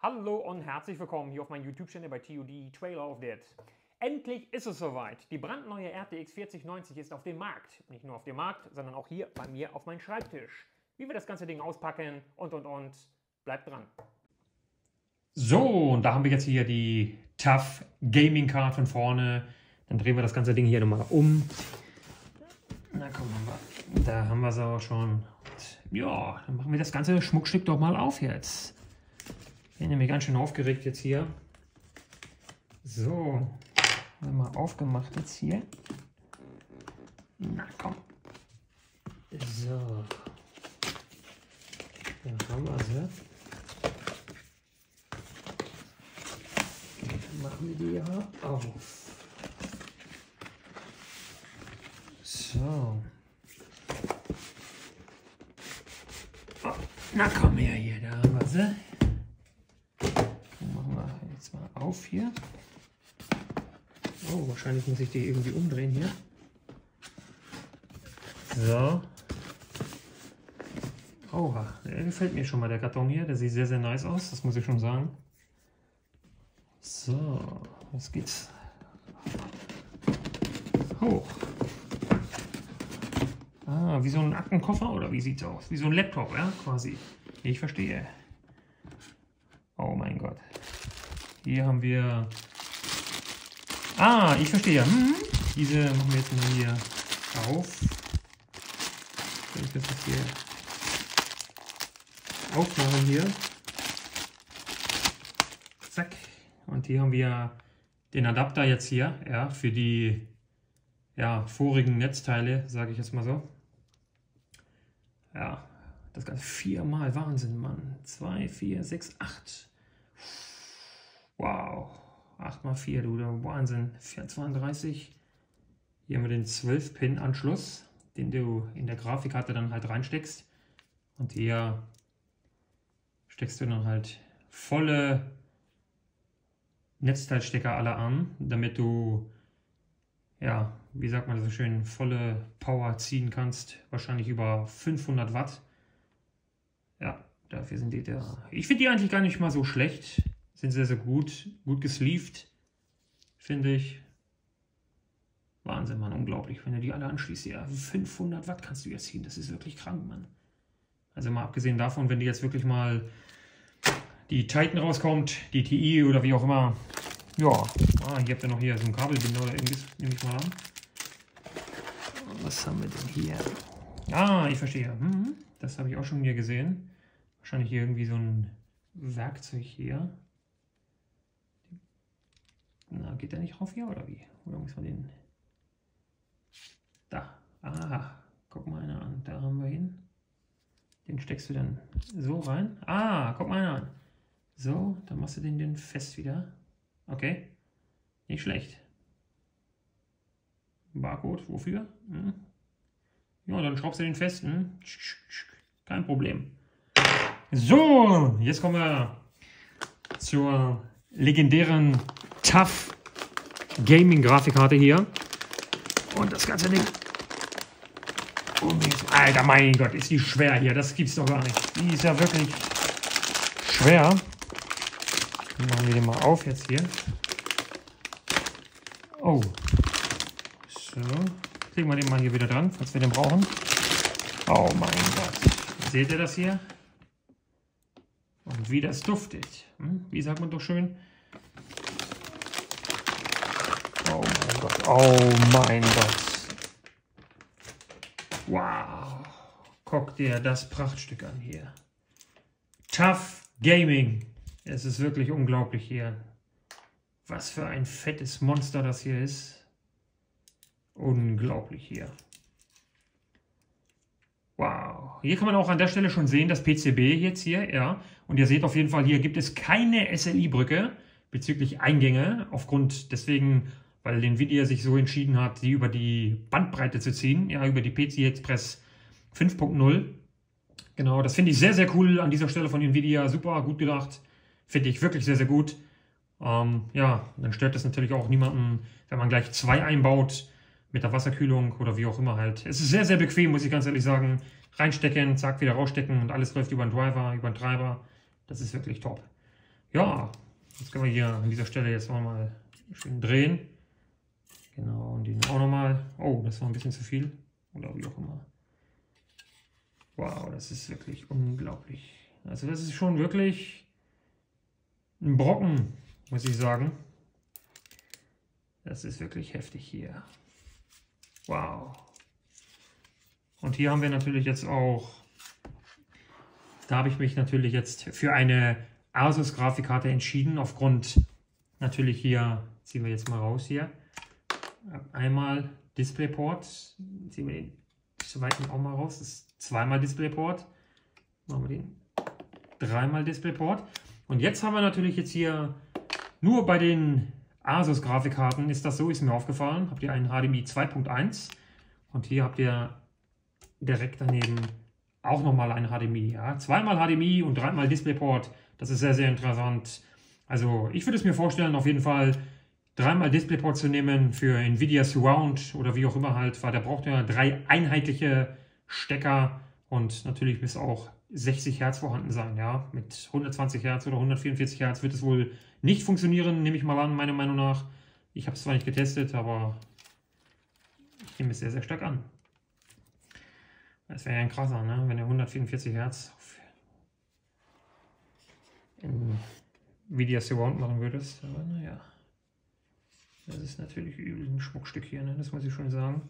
Hallo und herzlich willkommen hier auf meinem YouTube-Channel bei TOD Trailer of Dead. Endlich ist es soweit. Die brandneue RTX 4090 ist auf dem Markt. Nicht nur auf dem Markt, sondern auch hier bei mir auf meinem Schreibtisch. Wie wir das ganze Ding auspacken und. Bleibt dran. So, und da haben wir jetzt hier die TUF Gaming Card von vorne. Dann drehen wir das ganze Ding hier nochmal um. Na komm, da haben wir es auch schon. Ja, dann machen wir das ganze Schmuckstück doch mal auf jetzt. Ich bin nämlich ganz schön aufgeregt jetzt hier. So, haben wir mal aufgemacht jetzt hier. Na komm. So. Dann haben wir sie. Dann machen wir die hier auf. So. Oh, na komm her hier, da haben wir sie. Machen wir jetzt mal auf hier. Oh, wahrscheinlich muss ich die irgendwie umdrehen hier. So. Oha, der gefällt mir schon mal, der Karton hier. Der sieht sehr, sehr nice aus, das muss ich schon sagen. So, jetzt geht's hoch. Ah, wie so ein Aktenkoffer oder wie sieht's aus? Wie so ein Laptop, ja, quasi. Ich verstehe. Oh mein Gott. Hier haben wir... Ah, ich verstehe. Diese machen wir jetzt mal hier auf. Soll ich das jetzt hier aufmachen hier? Zack. Und hier haben wir den Adapter jetzt hier, ja, für die vorigen Netzteile, sage ich jetzt mal so. Ja, das Ganze viermal, Wahnsinn, Mann. 2, 4, 6, 8. Wow, 8 mal 4, du, Wahnsinn. 432. Hier haben wir den 12-Pin-Anschluss, den du in der Grafikkarte dann halt reinsteckst. Und hier steckst du dann halt volle Netzteilstecker alle an, damit du, ja, wie sagt man das so schön, volle Power ziehen kannst. Wahrscheinlich über 500 Watt. Ja, dafür sind die da. Ich finde die eigentlich gar nicht mal so schlecht. Sind sehr, sehr gut gesleeved, finde ich. Wahnsinn, Mann, unglaublich, wenn du die alle anschließt. Ja, 500 Watt kannst du jetzt ziehen, das ist wirklich krank, Mann. Also mal abgesehen davon, wenn die jetzt wirklich mal die Titan rauskommt, die TI oder wie auch immer. Ja, hier habt ihr noch hier so ein Kabelbinder oder irgendwas, nehme ich mal an. Was haben wir denn hier? Ah, ich verstehe. Das habe ich auch schon hier gesehen. Wahrscheinlich hier irgendwie so ein Werkzeug hier. Na, geht der nicht rauf hier oder wie? Oder muss man den... Da. Ah, guck mal einer an. Da haben wir ihn. Den steckst du dann so rein. Ah, guck mal einer an. So, dann machst du den fest wieder. Okay. Nicht schlecht. Barcode, wofür? Ja, dann schraubst du den fest. Kein Problem. So, jetzt kommen wir zur legendären TUF Gaming Grafikkarte hier. Und das ganze Ding. Alter, mein Gott, ist die schwer hier. Das gibt's doch gar nicht. Die ist ja wirklich schwer. Dann machen wir den mal auf jetzt hier. Oh. So. Kriegen wir den mal hier wieder dran, falls wir den brauchen. Oh mein Gott. Seht ihr das hier? Und wie das duftet. Wie sagt man doch schön? Oh mein Gott. Oh mein Gott. Wow. Guck dir das Prachtstück an hier. TUF Gaming. Es ist wirklich unglaublich hier. Was für ein fettes Monster das hier ist. Unglaublich hier. Wow. Hier kann man auch an der Stelle schon sehen, das PCB jetzt hier, ja. Und ihr seht auf jeden Fall, hier gibt es keine SLI-Brücke bezüglich Eingänge. Aufgrund deswegen, weil Nvidia sich so entschieden hat, die über die Bandbreite zu ziehen. Ja, über die PCI Express 5.0. Genau, das finde ich sehr, sehr cool an dieser Stelle von Nvidia. Super, gut gedacht. Finde ich wirklich sehr, sehr gut. Ja, dann stört das natürlich auch niemanden, wenn man gleich 2 einbaut mit der Wasserkühlung oder wie auch immer halt. Es ist sehr, sehr bequem, muss ich ganz ehrlich sagen. Reinstecken, zack, wieder rausstecken und alles läuft über den Driver, über den Treiber. Das ist wirklich top. Ja, jetzt können wir hier an dieser Stelle jetzt mal schön drehen. Genau, und den auch nochmal. Oh, das war ein bisschen zu viel. Oder wie auch immer. Wow, das ist wirklich unglaublich. Also das ist schon wirklich ein Brocken, muss ich sagen. Das ist wirklich heftig hier. Wow. Und hier haben wir natürlich jetzt auch, da habe ich mich natürlich jetzt für eine Asus Grafikkarte entschieden, aufgrund natürlich hier, ziehen wir jetzt mal raus hier, einmal DisplayPort, ziehen wir den zweiten auch mal raus, das ist zweimal DisplayPort, machen wir den dreimal DisplayPort. Und jetzt haben wir natürlich jetzt hier, nur bei den Asus Grafikkarten ist das so, ist mir aufgefallen, habt ihr einen HDMI 2.1 und hier habt ihr direkt daneben auch nochmal ein HDMI. Ja? Zweimal HDMI und dreimal DisplayPort, das ist sehr, sehr interessant. Also ich würde es mir vorstellen, auf jeden Fall dreimal DisplayPort zu nehmen für Nvidia Surround oder wie auch immer halt, weil der braucht ja 3 einheitliche Stecker und natürlich muss auch 60 Hertz vorhanden sein. Ja? Mit 120 Hertz oder 144 Hertz wird es wohl nicht funktionieren, nehme ich mal an, meiner Meinung nach. Ich habe es zwar nicht getestet, aber ich nehme es sehr, sehr stark an. Das wäre ja ein krasser, ne? Wenn er 144 Hertz in Nvidia Surround machen würdest. Aber naja, das ist natürlich übel ein Schmuckstück hier, ne? Das muss ich schon sagen.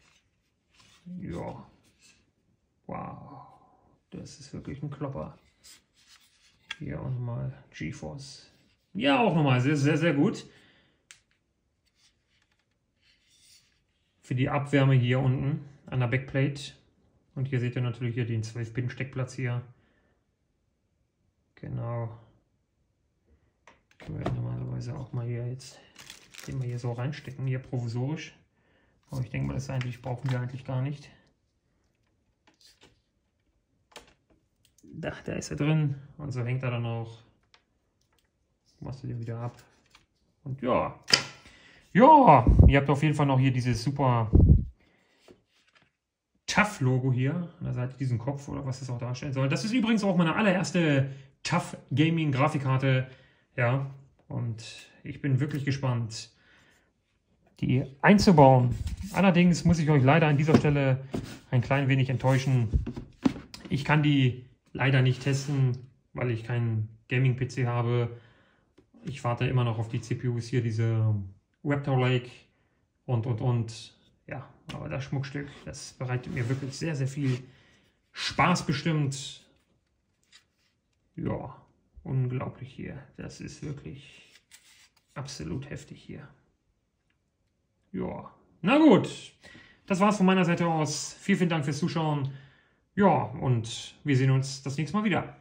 Ja, wow, das ist wirklich ein Klopper. Hier auch nochmal GeForce. Ja, auch nochmal sehr, sehr, sehr gut. Für die Abwärme hier unten an der Backplate. Und hier seht ihr natürlich hier den 12-Pin-Steckplatz hier. Genau. Können wir normalerweise auch mal hier jetzt, den wir hier so reinstecken, hier provisorisch. Aber ich denke mal, das eigentlich brauchen wir eigentlich gar nicht. Da ist er drin. Und so hängt er dann auch. Machst du den wieder ab. Und ja. Ja, ihr habt auf jeden Fall noch hier dieses super TUF-Logo hier an der Seite, diesen Kopf oder was das auch darstellen soll. Das ist übrigens auch meine allererste TUF Gaming Grafikkarte. Ja, und ich bin wirklich gespannt, die einzubauen. Allerdings muss ich euch leider an dieser Stelle ein klein wenig enttäuschen. Ich kann die leider nicht testen, weil ich keinen Gaming-PC habe. Ich warte immer noch auf die CPUs hier, diese Raptor Lake und. Ja, aber das Schmuckstück, das bereitet mir wirklich sehr, sehr viel Spaß bestimmt. Ja, unglaublich hier. Das ist wirklich absolut heftig hier. Ja, na gut. Das war's von meiner Seite aus. Vielen, vielen Dank fürs Zuschauen. Ja, und wir sehen uns das nächste Mal wieder.